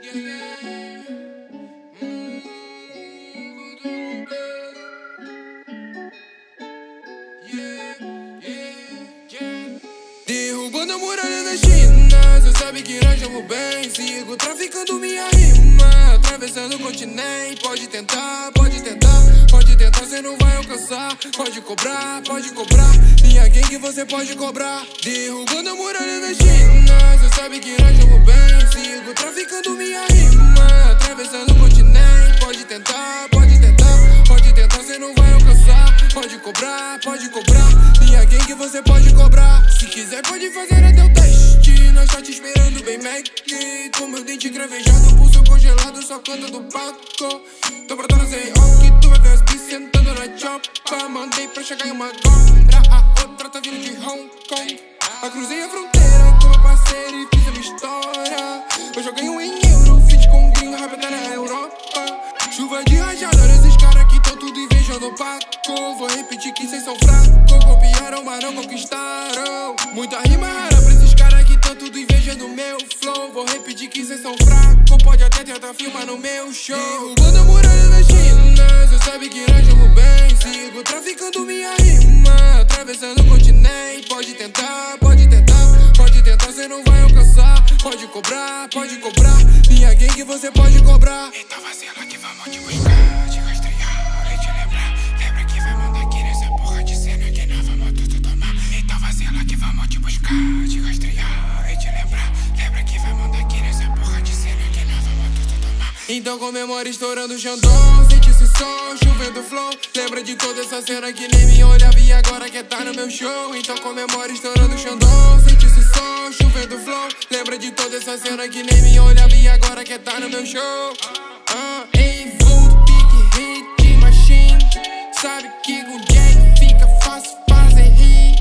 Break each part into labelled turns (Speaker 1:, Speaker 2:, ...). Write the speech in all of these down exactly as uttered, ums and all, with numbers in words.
Speaker 1: Derrubando a muralha da China, cê sabe que nós vamos bem. Sigo traficando minha rima, atravessando o continente. Pode tentar, pode tentar, pode tentar, cê não vai alcançar. Pode cobrar, pode cobrar, minha gangue você pode cobrar. Derrubando a muralha da China, cê sabe que nós vamos bem. Sigo traficando minha rima, atravessando o continente. Pode tentar, pode tentar, pode tentar, cê não vai alcançar. Pode cobrar, pode cobrar, minha gangue você pode cobrar. Se quiser pode fazer até o teste, nós tá te esperando bem Mac. Com meu dente cravejado, pulso congelado, só canta do palco. Tô pra trazer rock, tu vai ver as bis sentando na chopa. Mandei pra chegar em uma agora, a outra tá vindo de Hong Kong. Eu cruzei a fronteira com meu parceiro e fiz a minha história. Eu joguei um em euro, feat com um gringo, rapidão na Europa. Chuva de rajada, esses caras que tão tudo invejando opaco. Vou repetir que cês são fracos, copiaram, mas não conquistaram. Muita rima rara pra esses caras que tão tudo invejando o meu flow. Vou repetir que cês são fracos, pode até tentar filmar no meu show. Derrubando a muralha da China, cê sabe que nós vamos bem. Sigo traficando minha rima, atravessando o continente. Pode tentar, pode tentar, pode tentar, cê não vai alcançar. Pode cobrar, pode cobrar, minha gangue você pode cobrar.
Speaker 2: Então vacila que vamos te buscar, te rastrear e te lembrar. Lembra que vai mandar aqui nessa porra de cena que nós vamos tudo tomar. Então vacila que vamos te buscar, te rastrear e te lembrar. Lembra que vai mandar aqui nessa porra de cena que nós vamos tudo tomar.
Speaker 1: Então comemora estourando o Xandão, sente esse som, chovendo flow. Lembra de toda essa cena que nem me olhava e agora quer tá no meu show. Então comemora estourando o Xandão, sente esse som, chovendo flow. Lembra de toda essa cena que nem me olhava e agora quer tá no meu show. Ah, em vulto, pique, hit, machine. Sabe que com Jack fica fácil fazer rir.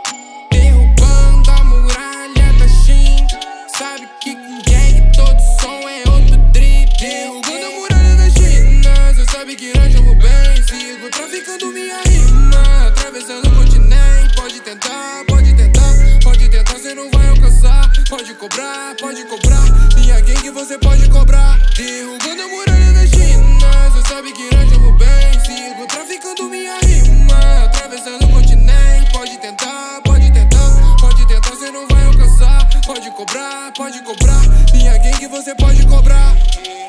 Speaker 1: Derrubando a muralha da China, sabe que com Jack todo som é outro drip. Derrubando a muralha da China, cê sabe que nós vamos bem. Sigo traficando minha rima, atravessando o continente. Pode tentar, pode tentar, pode tentar, cê não vai alcançar. Pode cobrar, pode cobrar, minha gangue você pode cobrar. Derrubando a muralha da China, cê sabe que nós vamos bem. Sigo traficando minha rima, atravessando o continente. Pode tentar, pode tentar, pode tentar, cê não vai alcançar. Pode cobrar, pode cobrar, minha gangue você pode cobrar.